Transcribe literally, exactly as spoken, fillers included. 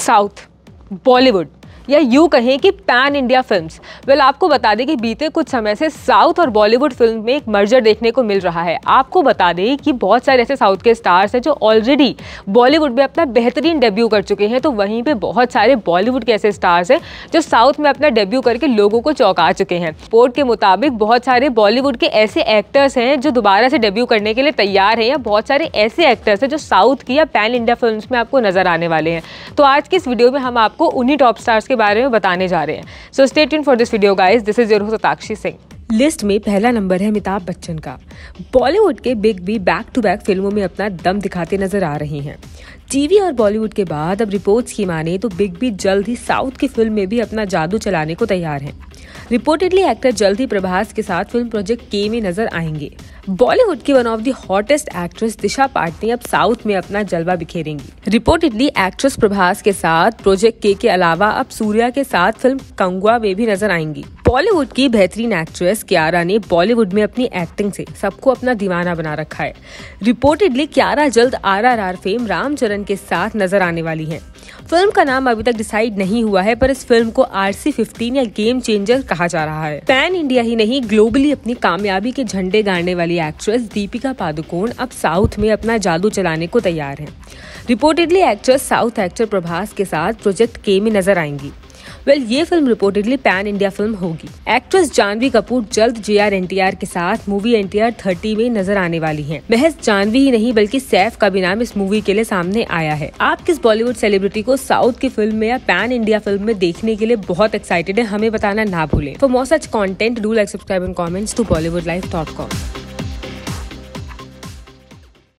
South, Bollywood या यूँ कहें कि पैन इंडिया फिल्म्स। वेल आपको बता दें कि बीते कुछ समय से साउथ और बॉलीवुड फिल्म में एक मर्जर देखने को मिल रहा है। आपको बता दें कि बहुत सारे ऐसे साउथ के स्टार्स हैं जो ऑलरेडी बॉलीवुड में अपना बेहतरीन डेब्यू कर चुके हैं, तो वहीं पे बहुत सारे बॉलीवुड के ऐसे स्टार्स हैं जो साउथ में अपना डेब्यू करके लोगों को चौंका चुके हैं। रिपोर्ट के मुताबिक बहुत सारे बॉलीवुड के ऐसे एक्टर्स हैं जो दोबारा से डेब्यू करने के लिए तैयार हैं, या बहुत सारे ऐसे एक्टर्स हैं जो साउथ की या पैन इंडिया फिल्म में आपको नजर आने वाले हैं। तो आज की इस वीडियो में हम आपको उन्हीं टॉप स्टार्स के बारे में बताने जा रहे हैं। So stay tuned for this video guys, this is your host Sakshi Singh. List में पहला नंबर है अमिताभ बच्चन का। बॉलीवुड के big B back to back फिल्मों में अपना दम दिखाते नजर आ रहे हैं। टीवी और बॉलीवुड के बाद अब रिपोर्ट्स की माने तो बिग बी जल्द ही साउथ की फिल्म में भी अपना जादू चलाने को तैयार हैं। रिपोर्टेडली एक्टर जल्द ही प्रभास के साथ फिल्म प्रोजेक्ट के में नजर आएंगे। बॉलीवुड की one of the hottest actress Disha Patani अब साउथ में अपना जलवा बिखेरेंगी। रिपोर्टेडली एक्ट्रेस प्रभास के साथ प्रोजेक्ट के के अलावा अब सूर्या के साथ फिल्म कंगुआ में भी नजर आएंगी। बॉलीवुड की बेहतरीन एक्ट्रेस कियारा ने बॉलीवुड में अपनी एक्टिंग से सबको अपना दीवाना बना रखा है। रिपोर्टेडली कियारा जल्द R R R fame Ram Charan के साथ नजर आने वाली है। फिल्म का नाम अभी तक डिसाइड नहीं हुआ है, पर इस फिल्म को आर सी फिफ्टीन या गेम चेंजर कहा जा रहा है। पैन इंडिया ही नहीं, ग्लोबली अपनी कामयाबी के झंडे गाड़ने वाली एक्ट्रेस दीपिका पादुकोण अब साउथ में अपना जादू चलाने को तैयार है। Reportedly actress south actor Prabhas के साथ प्रोजेक्ट के में नजर आएंगी। वेल well, ये film reportedly pan India film होगी। एक्ट्रेस जानवी कपूर जल्द J R N T R के साथ movie N T R thirty में नजर आने वाली हैं। महज जानवी ही नहीं बल्कि सैफ का भी नाम इस मूवी के लिए सामने आया है। आप किस बॉलीवुड सेलिब्रिटी को साउथ की फिल्म में या पैन इंडिया फिल्म में देखने के लिए बहुत एक्साइटेड है, हमें बताना ना भूलें। For more such content do like, subscribe and comments to Bollywood live dot com.